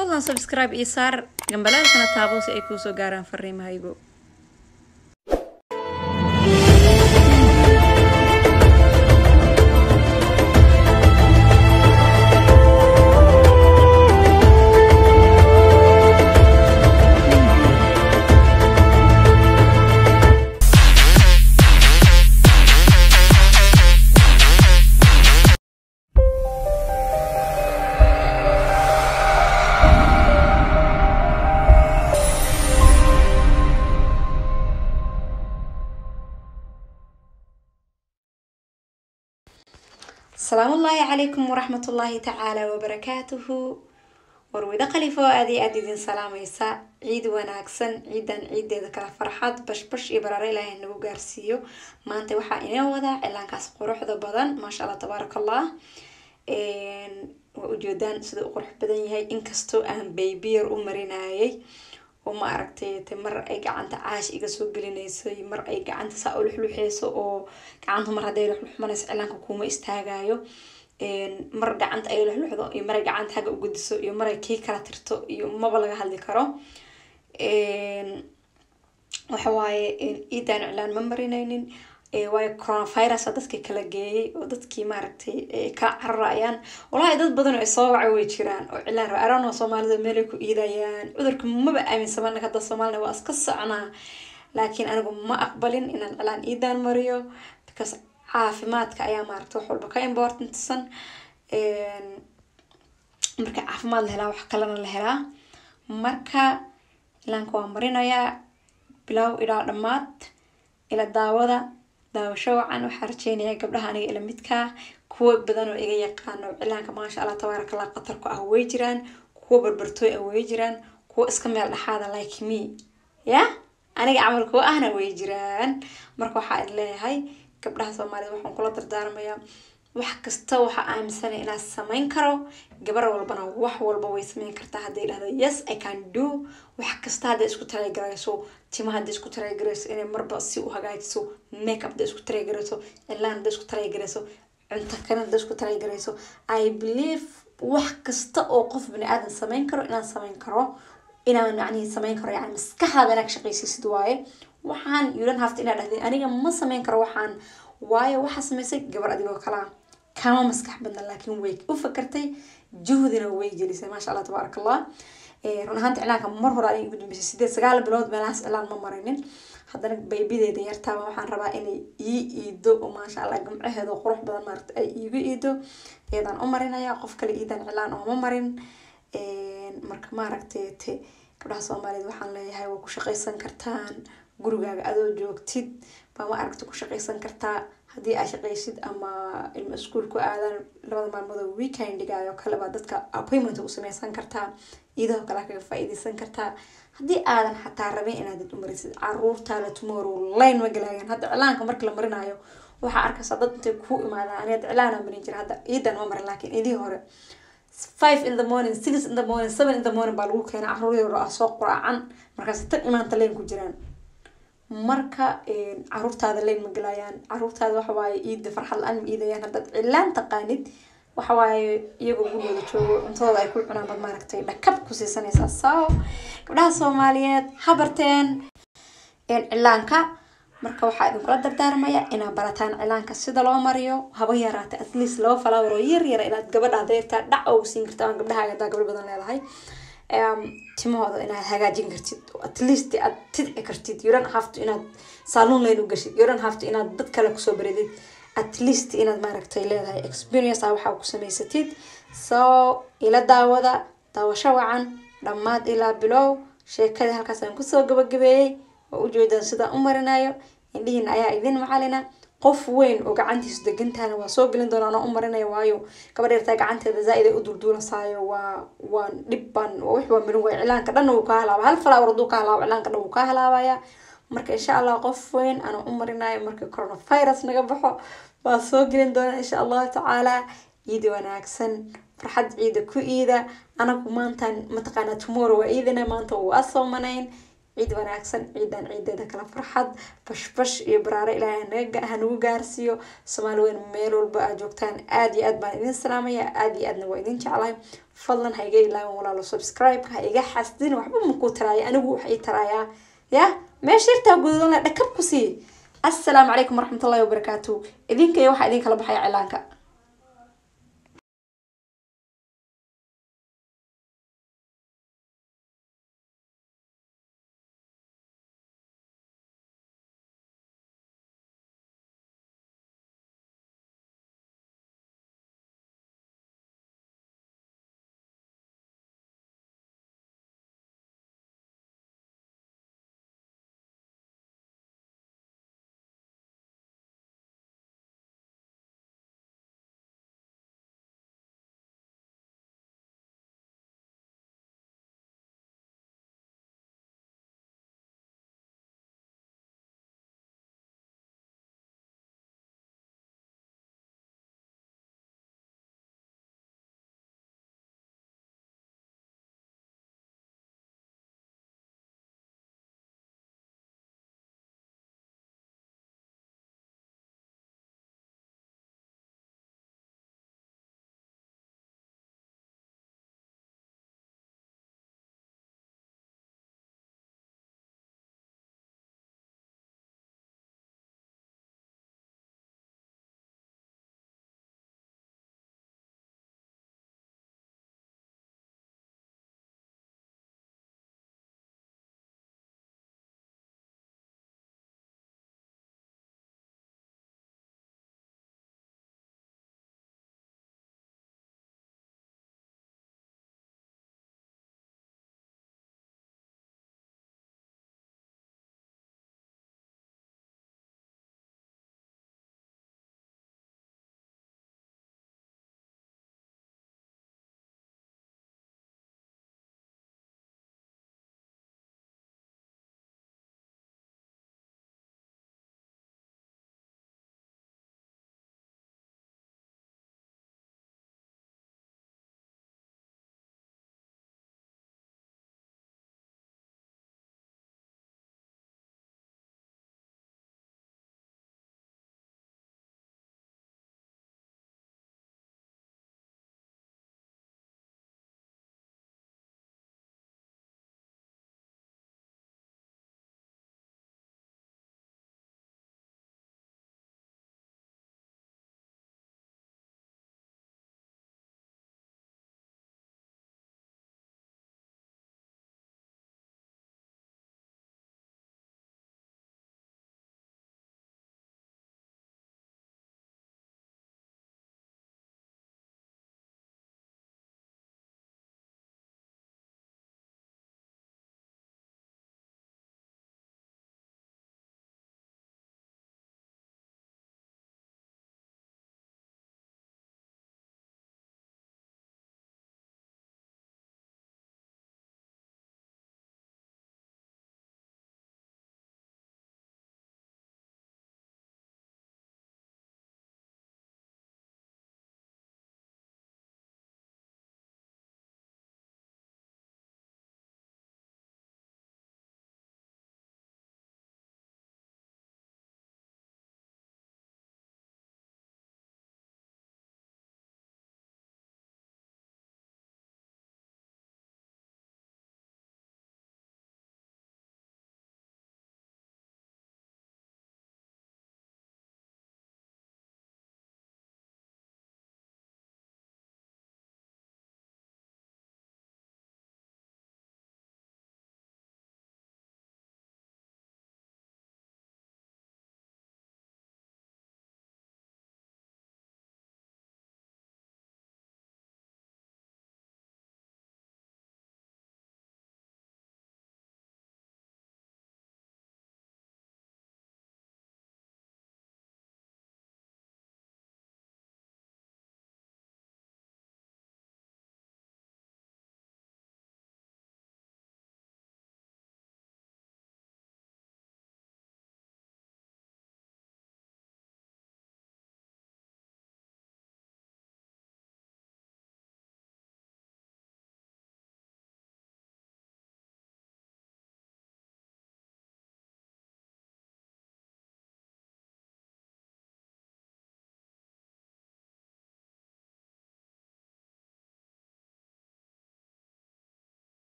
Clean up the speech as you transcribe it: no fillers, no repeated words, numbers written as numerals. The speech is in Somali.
fadlan subscribe iyo saar gambalaalkana taabo si ay kuu soo gaaraan fariimahaygu. السلام الله عليكم ورحمة الله تعالى وبركاته. ورويدا قليفو أدي دين سلام يسا عيد وناكسن عيد ذكرى فرحات بش إبراري لها إنه جارسيو ما أنت وحا إنه وضع إلا كاس قروح ذا بدن ما شاء الله تبارك الله. ووجودان سدو قروح بدن هاي إنكستو أهم بيبير ومريناي وما أركتي مر أي قعنت عاش إيجا سوق لينيسي مر أي قعنت سأقول حلو حيسو أو قعنتهم مر هدي حلو حمانس إعلان كوما استهجايو مر قعنت أي حلو حضو مر قعنت حاجة وجودسو مر كي كراترتو ما بلغ هالدي كرو وحواي إيدان إعلان ممرينين واي كورونا فيروس dadkii kala geeyay oo dadkii maaragtay ka carraayaan wallahi dad badan oo soo wacay way jiraan oo cilaan raarano Soomaalida meel ku iidayaan cudurka ma ba aamin sameeyna hadda Soomaalina waa iska socnaa laakiin anigu ma aqbalin inaan cilaan iidaan mariyo because caafimaadka ayaa maaragtay wax walba ka important san marka caafimaad la helaa wax kale la helaa marka cilaanka waa marinayaa bilow ilaa dhamaad ila daawada daawasho wacan waxa rajeynaya gabdhaha aniga ila midka kuwa badan oo iga yaqaan oo cilaanka ma sha Allah tabaaraka Allah qatar ku ah way jiraan kuwa barbartooy ah way jiraan kuwa iska meel dhaxaada like me ya aniga amalku ahna way jiraan marka waxa leeyahay gabdhaha Soomaalida waxaan kula dardaarmayaa wax kasta waxa aaminsan inaan sameyn karo gabar walbana wax walba way sameyn kartaa hadii ilaahdo yes I can do wax kasta hadii isku taageerayso timaha hadii isku taageerayso inay marba si u hagaajiso make up hadii isku taageerayso ilaan hadii isku taageerayso cunto kana hadii isku taageerayso I believe wax kasta oo qof bini aadan sameyn karo inaan sameyn karo inaan yani sameyn karo yani maskaxda inaad shaqaysiisid waaye waxaan you don't have to inaad dhahdeen aniga ma sameyn karo waxaan waaye waxa sameysay gabar adigoo kala كما مسكح بدنا لكن ويك وفكرتي جهدنا ويجلسي ما شاء الله تبارك الله رنا هانت إعلان كم مرة رأي يقولون بس سيد سجال بلاد بلاس إعلان ما مرينين هذا بيبي ده يرتاح وحن ربع إني يدو وما شاء الله جمعه هذا قروح بدل مرت يدو إذا أمرنا يا قف كل إذا إعلان أو مرين مرك ما ركتي كبر حسوا مالي وحن لي هاي وكش قيسن كرتان جروجا أدو جوكتيد فما أركت كش قيسن كرتا hadii ay shaqaysid ama ilmo iskuulku aadan labada maalmood weekendiga ayo kala dadka appointment u sameeysan kartaa idoo kala ka faa'iideysan kartaa hadii aadan xataa rabin inaad umarisid caruurta la tomorrow line wagalayan hadda cilaanka markii la marinayo waxa arkaysa dad intay ku imaadaan aniga cilaan marin jira hadda iidan oo mar laakiin idii hore 5 in the morning 6 in the morning 7 in the morning baa lagu keenay caruur yar oo soo quraacan markaas tan imaanta leen ku jiraan marka caruurtaada leen magalayaan caruurtaada waxa waaye iid farxad aan iidayaan hadda cilaan taqaanid waxa waaye iyagu gurigooda joogo intooda ay ku cunaan bad maaragtay dhakab ku siisanaysa soo gabdhaha Soomaaliyeed habarteen cilaanka marka waxa idin kula dardaarmaya inaad barataan cilaanka sida loo mariyo haba yaraata at least loo flower yar inaad gabadha deerta dhac oo siin kartaa gabdhaha gabdho badan leedahay timooda inaad hagaajin kartid at least aad tidci kartid you don't have to inaad salon leen u gashid you don't have to inaad dad kale ku soo baridid at least inaad maaragtay leedahay experience waxa ku sameysatid soo ila daawasho wacan dhamaad ila bilow sheekada halkaas aan ku soo gabagabeeyay oo u jeedaan sida u marinayo indhihiin ayaa idin macalina qof weyn oo gacantiisa degantaana waa soo galin doonaa oo u marinayo waayo gabadheerta gacanteeda zaid ay u dulduulasaayo waa dhibban wax waa marin way cilaanka dhan uu ka halaaba hal flower duu ka halaaba cilaanka dhan uu ka halaabaya marka insha Allah qof weyn ana u marinayo marka coronavirus naga baxo waa soo galin doonaa insha Allah taala ciid wanaagsan farxad ciid ku iida anagu maantan mataqaana tomorrow waa iidina maanta waa soo manayn ciid wanaagsan ciidan ciideeda kala farxad bashbash iyo baraare ilaahay hanagu gaarsiiyo Soomaali weyn meel walba aad joogtaan aad iyo aad baan idin salaamaya aad iyo aadna waa idin jeclahay fadlan ha iga ilaawin walaalo subscribe ha iga xasdin waxba ma ku taraaya anigu wax ii taraaya ya meesha irtaa gududan la dhakab ku sii assalaamu calaykum waraxmatullaahi wabarakaatuh idinka waxa idin kala baxay cilaanka